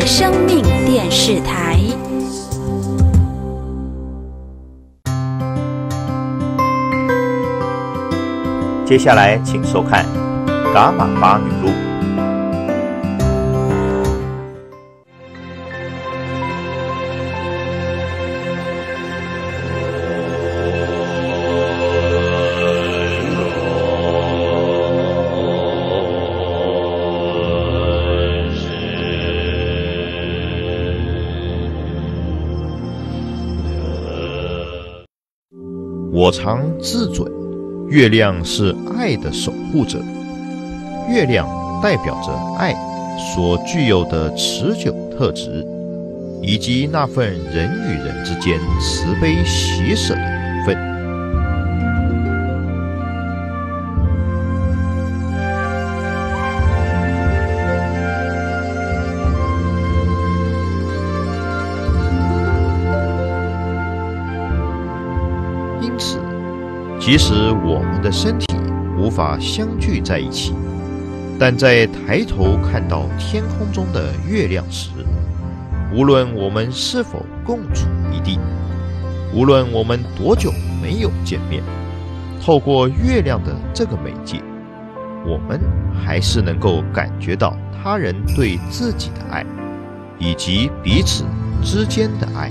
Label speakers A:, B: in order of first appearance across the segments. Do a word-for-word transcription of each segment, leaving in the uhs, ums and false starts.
A: 生命电视台。
B: 接下来请收看《噶玛巴女录》。
C: 我常自准，月亮是爱的守护者。月亮代表着爱所具有的持久特质，以及那份人与人之间慈悲喜舍的缘分。因此，即使我们的身体无法相聚在一起，但在抬头看到天空中的月亮时，无论我们是否共处一地，无论我们多久没有见面，透过月亮的这个媒介，我们还是能够感觉到他人对自己的爱，以及彼此之间的爱。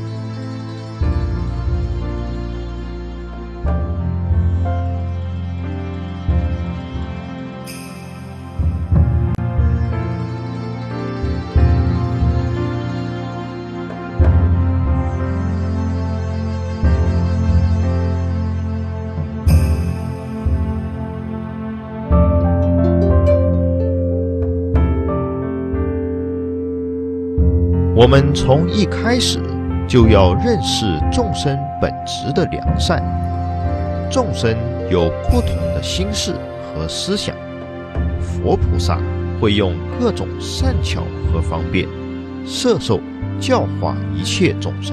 C: 我们从一开始就要认识众生本质的良善。众生有不同的心事和思想，佛菩萨会用各种善巧和方便摄受教化一切众生。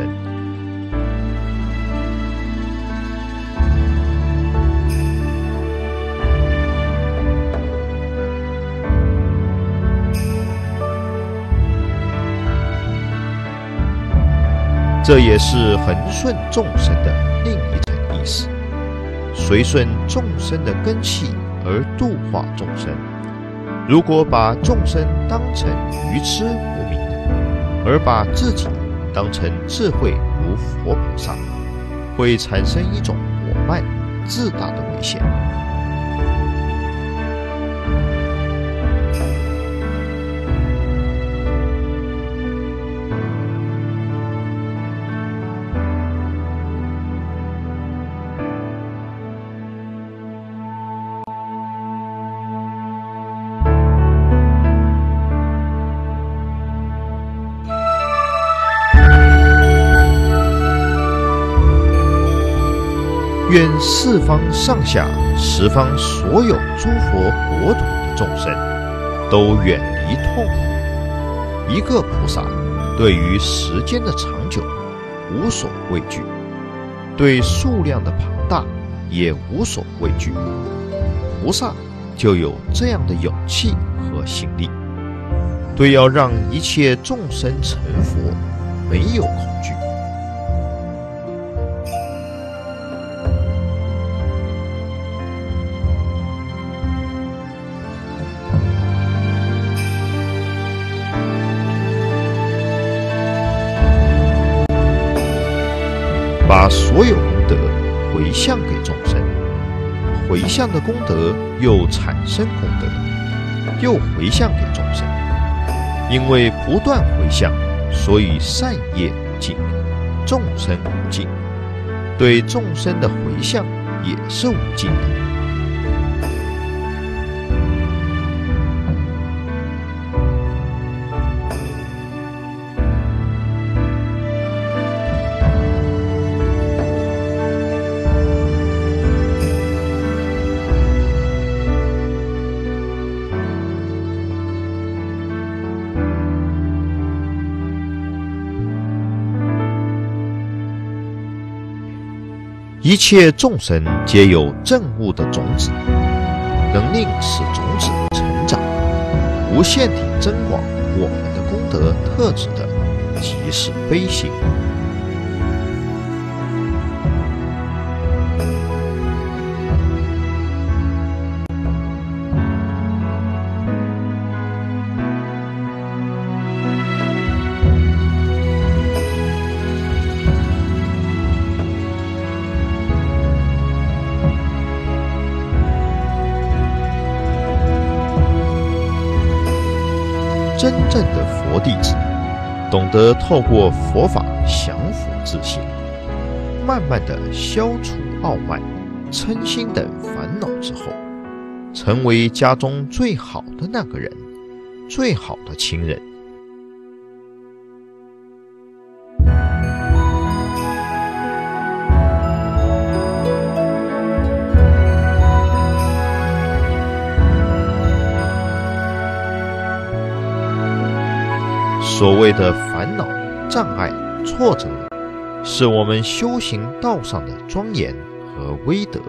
C: 这也是恒顺众生的另一层意思，随顺众生的根器而度化众生。如果把众生当成愚痴无明，而把自己当成智慧如佛菩萨，会产生一种我慢自大的危险。愿四方上下十方所有诸佛国土的众生都远离痛苦。一个菩萨对于时间的长久无所畏惧，对数量的庞大也无所畏惧。菩萨就有这样的勇气和心力，对要让一切众生成佛没有恐惧。把所有功德回向给众生，回向的功德又产生功德，又回向给众生。因为不断回向，所以善业无尽，众生无尽，对众生的回向也是无尽的。一切众生皆有正悟的种子，能令此种子成长，无限地增广我们的功德特质的，即是悲心。真正的佛弟子，懂得透过佛法降伏自心，慢慢地消除傲慢、嗔心等烦恼之后，成为家中最好的那个人，最好的亲人。所谓的烦恼、障碍、挫折，是我们修行道上的庄严和威德。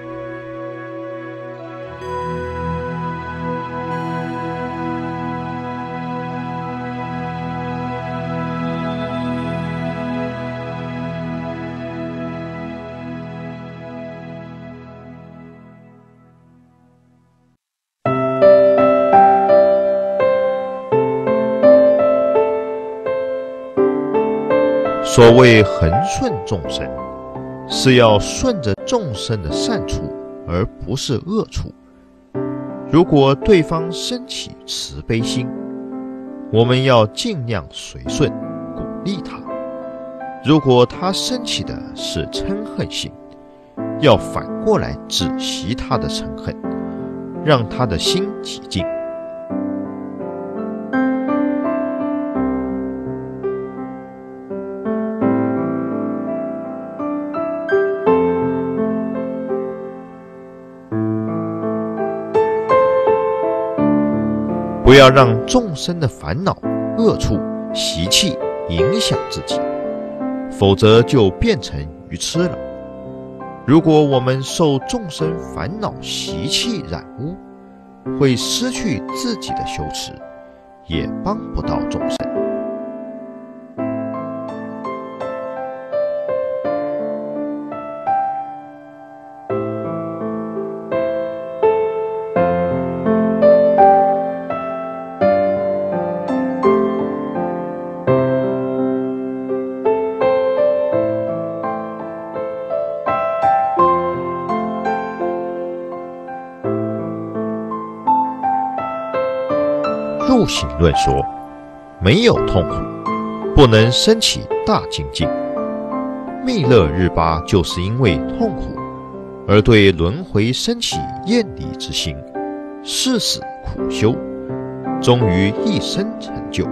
C: 所谓恒顺众生，是要顺着众生的善处，而不是恶处。如果对方升起慈悲心，我们要尽量随顺，鼓励他；如果他升起的是嗔恨心，要反过来止息他的嗔恨，让他的心寂静。不要让众生的烦恼、恶处、习气影响自己，否则就变成愚痴了。如果我们受众生烦恼、习气染污，会失去自己的修持，也帮不到众生。入行论说，没有痛苦，不能升起大精进。密勒日巴就是因为痛苦，而对轮回升起厌离之心，誓死苦修，终于一生成就。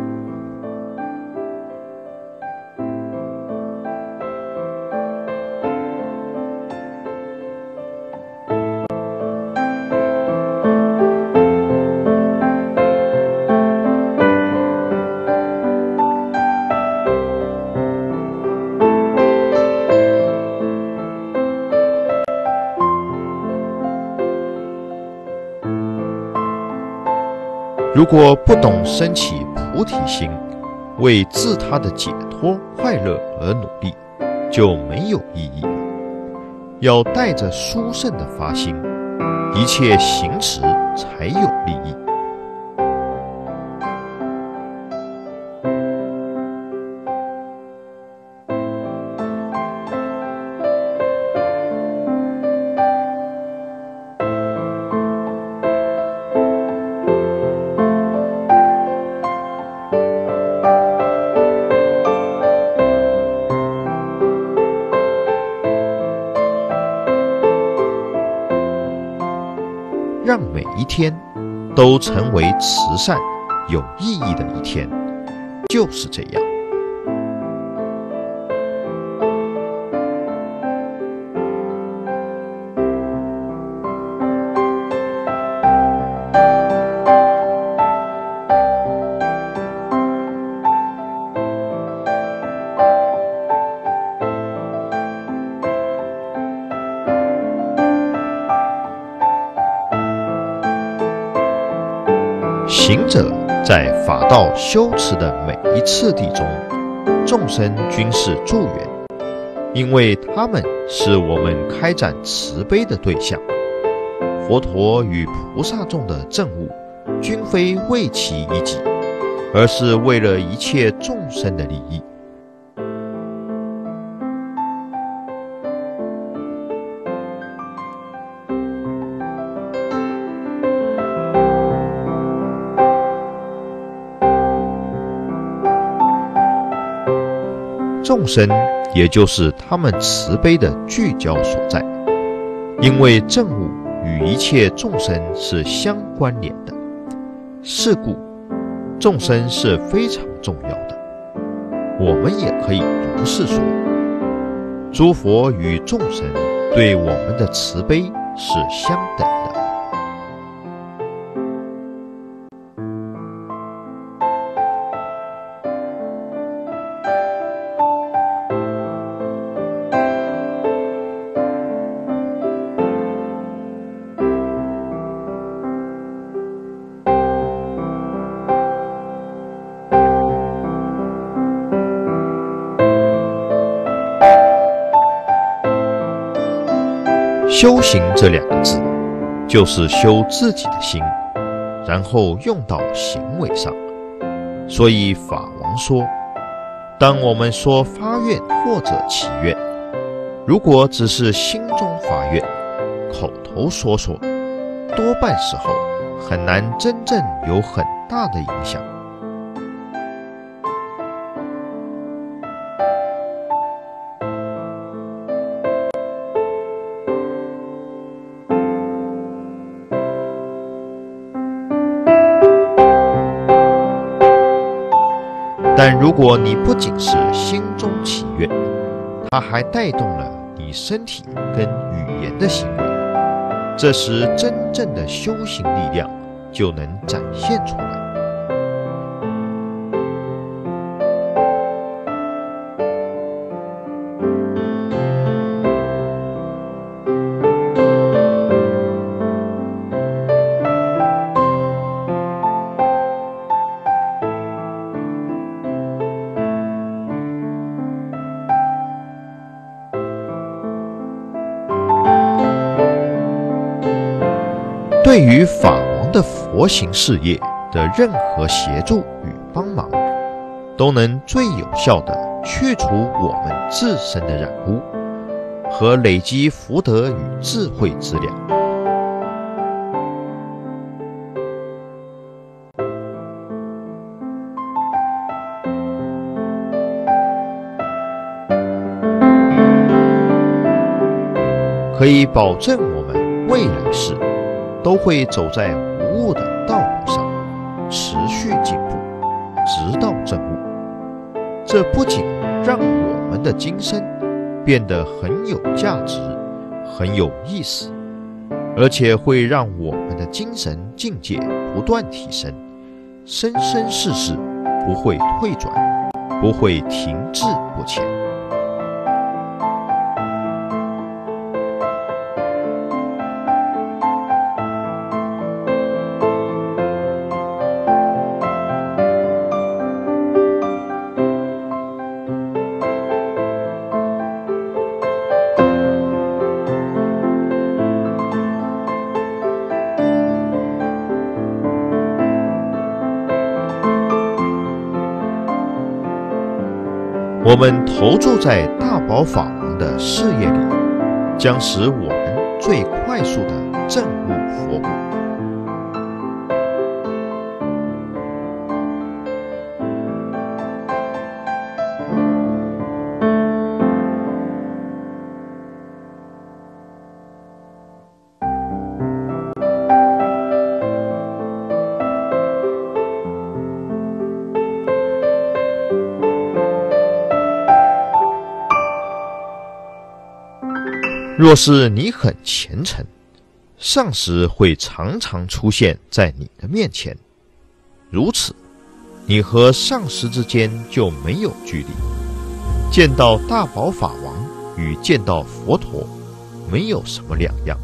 C: 如果不懂升起菩提心，为自他的解脱快乐而努力，就没有意义了。要带着殊胜的发心，一切行持才有利益。让每一天都成为慈善、有意义的一天，就是这样。行者在法道修持的每一次第中，众生均是助缘，因为他们是我们开展慈悲的对象。佛陀与菩萨众的证悟，均非为其一己，而是为了一切众生的利益。众生也就是他们慈悲的聚焦所在，因为证悟与一切众生是相关联的，是故众生是非常重要的。我们也可以如是说，诸佛与众生对我们的慈悲是相等的。修行这两个字，就是修自己的心，然后用到行为上。所以法王说，当我们说发愿或者祈愿，如果只是心中发愿，口头说说，多半时候很难真正有很大的影响。但如果你不仅是心中祈愿，它还带动了你身体跟语言的行为，这时真正的修行力量就能展现出来。对于法王的佛行事业的任何协助与帮忙，都能最有效地去除我们自身的染污，和累积福德与智慧之粮。可以保证我们未来世都会走在无误的道路上，持续进步，直到证悟。这不仅让我们的今生变得很有价值，很有意思，而且会让我们的精神境界不断提升，生生世世不会退转，不会停滞不前。我们投注在大宝法王的事业里，将使我们最快速地证悟佛果。若是你很虔诚，上师会常常出现在你的面前，如此，你和上师之间就没有距离。见到大宝法王与见到佛陀没有什么两样。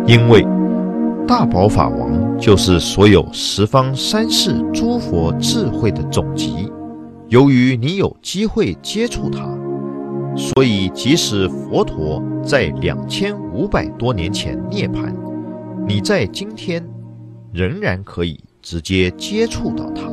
C: 因为大宝法王就是所有十方三世诸佛智慧的总集。由于你有机会接触它，所以即使佛陀在两千五百多年前涅槃，你在今天仍然可以直接接触到它。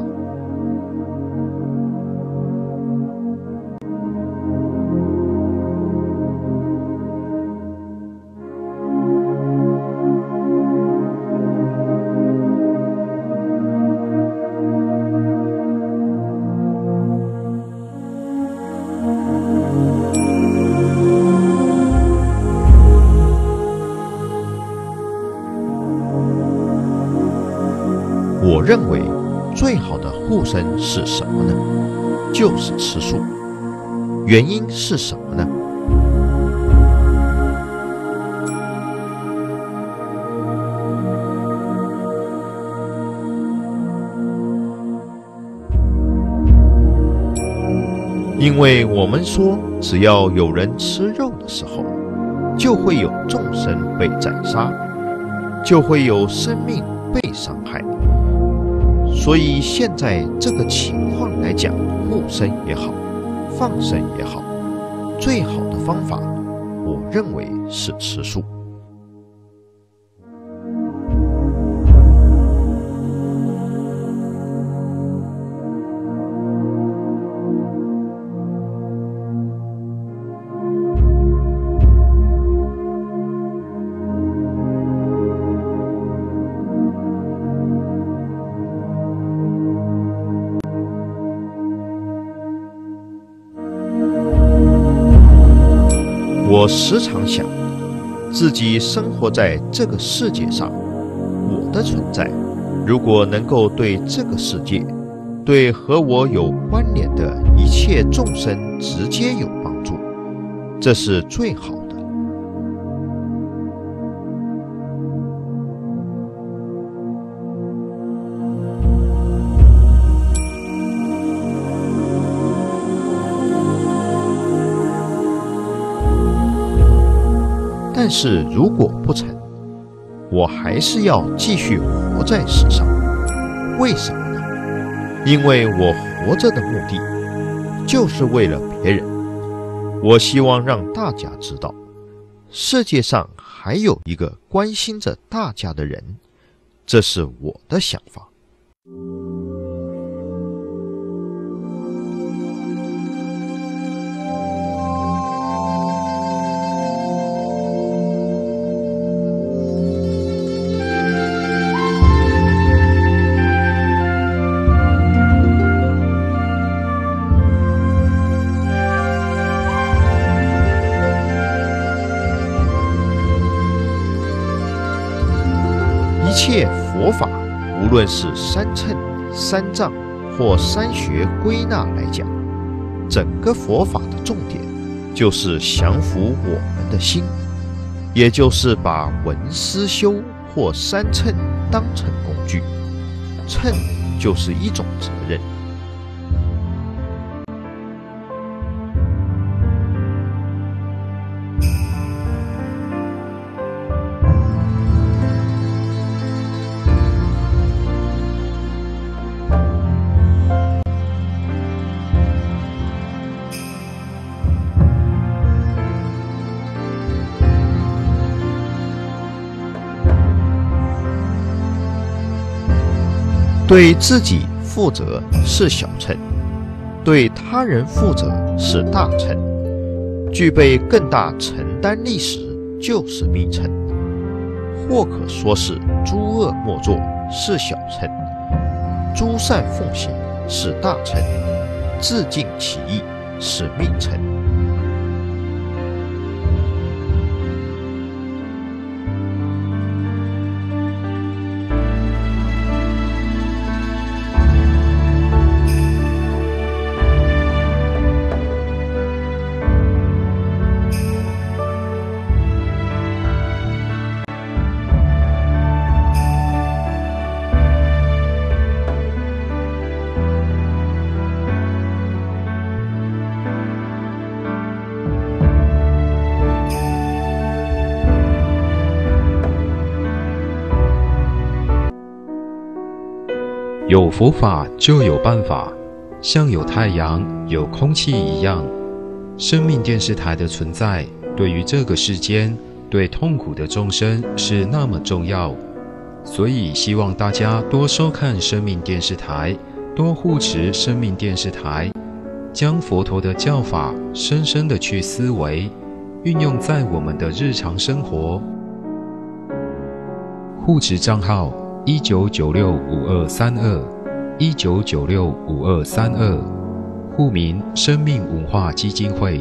C: 我认为最好的护身是什么呢？就是吃素。原因是什么呢？因为我们说，只要有人吃肉的时候，就会有众生被宰杀，就会有生命被伤害。所以现在这个情况来讲，护身也好，放生也好，最好的方法，我认为是吃素。我时常想，自己生活在这个世界上，我的存在，如果能够对这个世界，对和我有关联的一切众生直接有帮助，这是最好的。但是如果不成，我还是要继续活在世上。为什么呢？因为我活着的目的就是为了别人。我希望让大家知道，世界上还有一个关心着大家的人，这是我的想法。一切佛法，无论是三乘、三藏或三学归纳来讲，整个佛法的重点就是降伏我们的心，也就是把闻思修或三乘当成工具。乘就是一种责任。对自己负责是小乘，对他人负责是大乘，具备更大承担力时就是密乘，或可说是诸恶莫作是小乘，诸善奉行是大乘，自尽其意是密乘。
D: 有佛法就有办法，像有太阳、有空气一样。生命电视台的存在，对于这个世间、对痛苦的众生是那么重要，所以希望大家多收看生命电视台，多护持生命电视台，将佛陀的教法深深的去思维，运用在我们的日常生活。护持账号一九九六五二三二一九九六五二三二，户名生命文化基金会。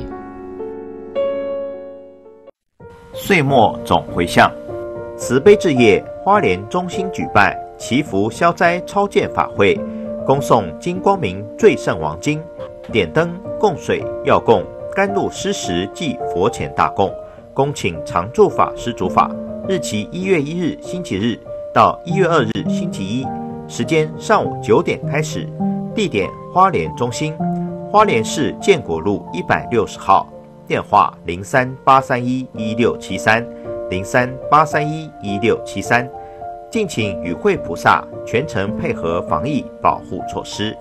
B: 岁末总回向，慈悲置业花莲中心举办祈福消灾超荐法会，恭诵金光明最胜王经，点灯供水药供，甘露施食即佛前大供，恭请常住法师主法，日期一月一日星期日到一月二日星期一，时间上午九点开始，地点花莲中心，花莲市建国路一百六十号，电话零三八三一一六七三零三八三一一六七三，敬请与会菩萨全程配合防疫保护措施。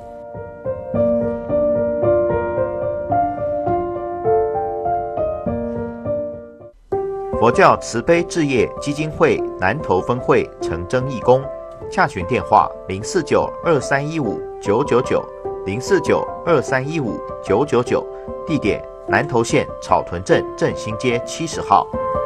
B: 佛教慈悲置业基金会南投分会诚征义工，洽询电话零四九二三一五九九九零四九二三一五九九九，地点南投县草屯镇振兴街七十号。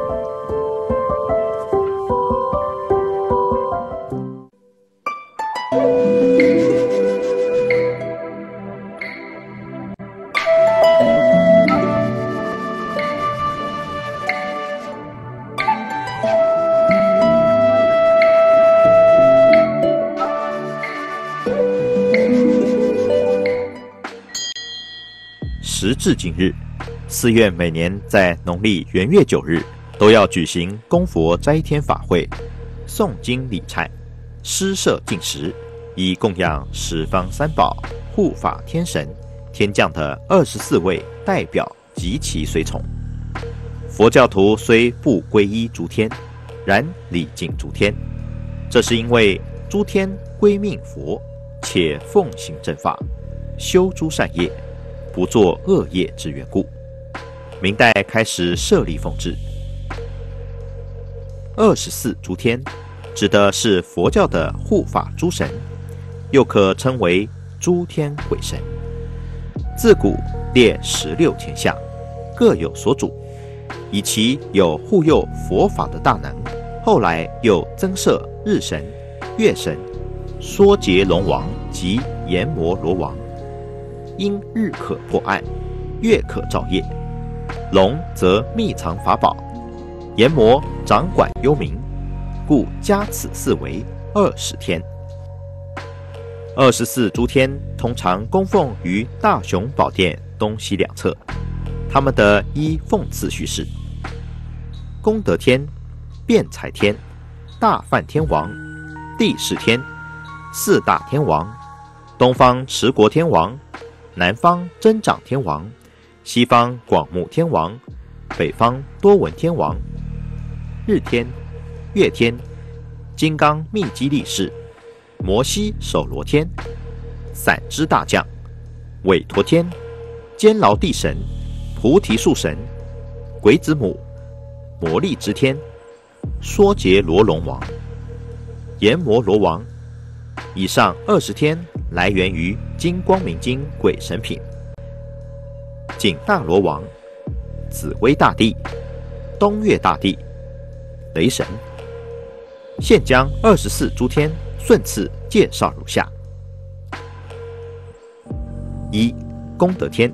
B: 时至今日，寺院每年在农历元月九日都要举行供佛斋天法会，诵经礼忏，施设净食，以供养十方三宝、护法天神、天降的二十四位代表及其随从。佛教徒虽不皈依诸天，然礼敬诸天，这是因为诸天归命佛，且奉行正法，修诸善业，不作恶业之缘故。明代开始设立奉制。二十四诸天指的是佛教的护法诸神，又可称为诸天鬼神。自古列十六天下，各有所主，以其有护佑佛法的大能。后来又增设日神、月神、缩结龙王及阎摩罗王，因日可破案，月可照夜，龙则密藏法宝，阎魔掌管幽冥，故加此四为二十天。二十四诸天通常供奉于大雄宝殿东西两侧，他们的依奉次序是：功德天、辩才天、大梵天王、地势天、四大天王、东方持国天王、南方增长天王、西方广目天王、北方多闻天王、日天、月天、金刚密基力士、摩西手罗天、散之大将、韦陀天、监牢地神、菩提树神、鬼子母、魔力之天、缩结罗龙王、阎摩罗王。以上二十天来源于《金光明经》鬼神品。景大罗王、紫微大帝、东岳大帝、雷神。现将二十四诸天顺次介绍如下：一、功德天。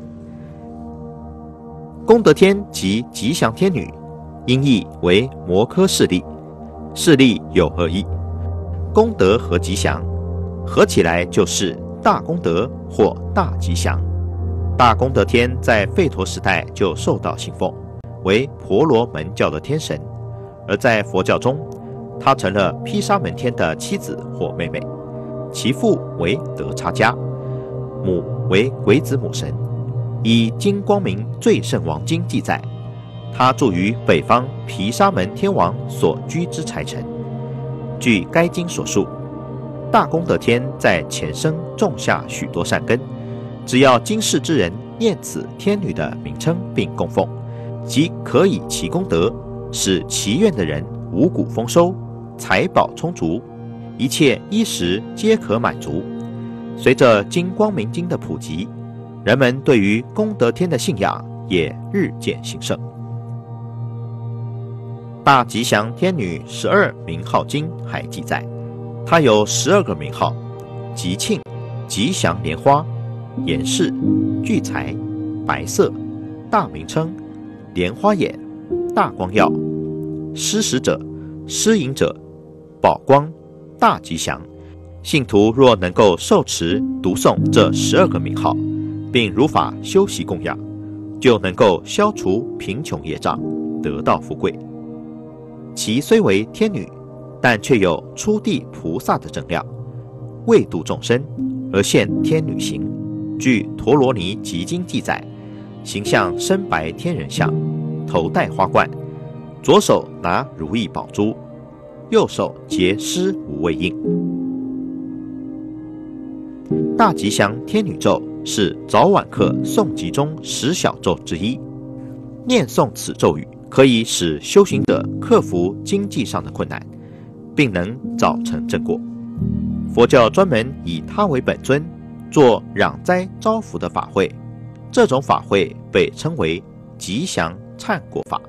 B: 功德天即吉祥天女，音译为摩诃势力，势力有二义，功德和吉祥合起来就是大功德或大吉祥。大功德天在吠陀时代就受到信奉，为婆罗门教的天神，而在佛教中，他成了毗沙门天的妻子或妹妹，其父为德叉迦，母为鬼子母神。以《金光明最胜王经》记载，他住于北方毗沙门天王所居之财城。据该经所述， 大功德天在前生种下许多善根，只要今世之人念此天女的名称并供奉，即可以其功德，使祈愿的人五谷丰收，财宝充足，一切衣食皆可满足。随着金光明经的普及，人们对于功德天的信仰也日渐兴盛。大吉祥天女十二名号经还记载，它有十二个名号：吉庆、吉祥莲花、严氏、聚财、白色、大名称、莲花眼、大光耀、施食者、施饮者、宝光、大吉祥。信徒若能够受持读诵这十二个名号，并如法修习供养，就能够消除贫穷业障，得到富贵。其虽为天女，但却有初地菩萨的正量，为度众生而现天女形。据《陀罗尼集经》记载，形象深白天人相，头戴花冠，左手拿如意宝珠，右手结施无畏印。大吉祥天女咒是早晚课诵集中十小咒之一，念诵此咒语可以使修行者克服经济上的困难，并能早成正果。佛教专门以它为本尊，做攘灾招福的法会，这种法会被称为吉祥忏果法。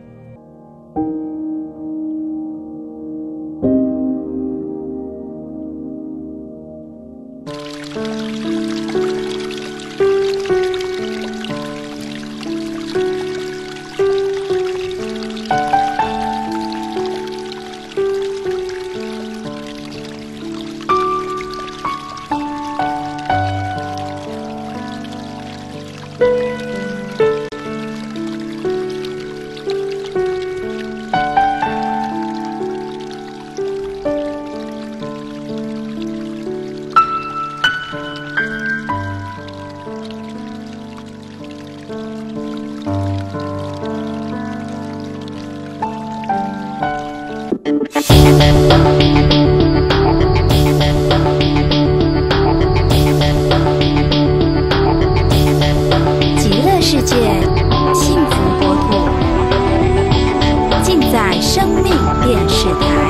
A: 极乐世界，幸福国土，尽在生命电视台。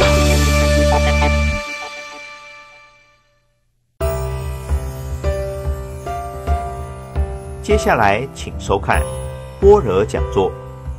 B: 接下来，请收看般若讲座。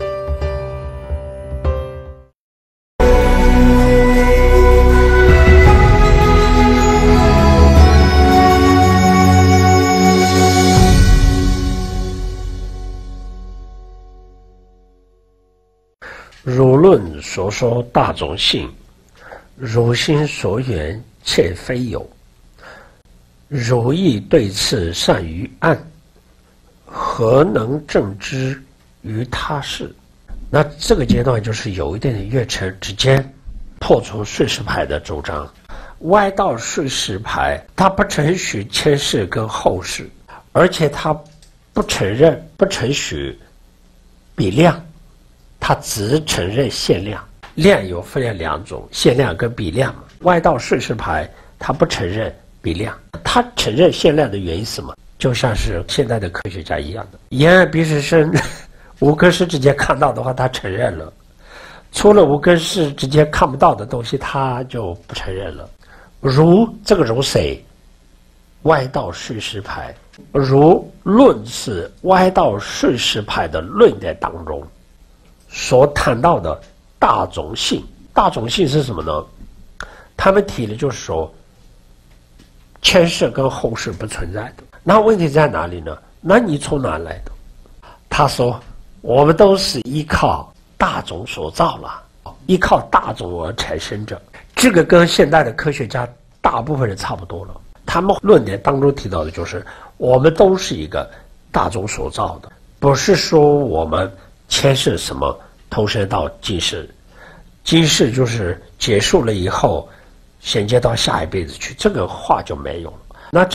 E: 如论所说大种性，如心所缘，切非有。如意对次善于暗，何能正之于他事？那这个阶段就是有一点点月辰之间破除岁时牌的主张。歪道岁时牌，它不承许前世跟后世，而且它不承认不承许比量，它只承认限量。量有分为两种，限量跟比量。歪道岁时牌它不承认比量，它承认限量的原因是什么？就像是现在的科学家一样的，眼耳鼻舌身五根识之间看到的话，他承认了；除了五根识之间看不到的东西，他就不承认了。如这个如谁？歪道岁时牌。如论是歪道岁时牌的论点当中所谈到的大种性。大种性是什么呢？他们提的就是说前世跟后世不存在的。那问题在哪里呢？那你从哪来的？他说我们都是依靠大种所造了，依靠大种而产生着。这个跟现代的科学家大部分人差不多了。他们论点当中提到的就是我们都是一个大种所造的，不是说我们前世什么投身到今世，今世就是结束了以后衔接到下一辈子去，这个话就没有了。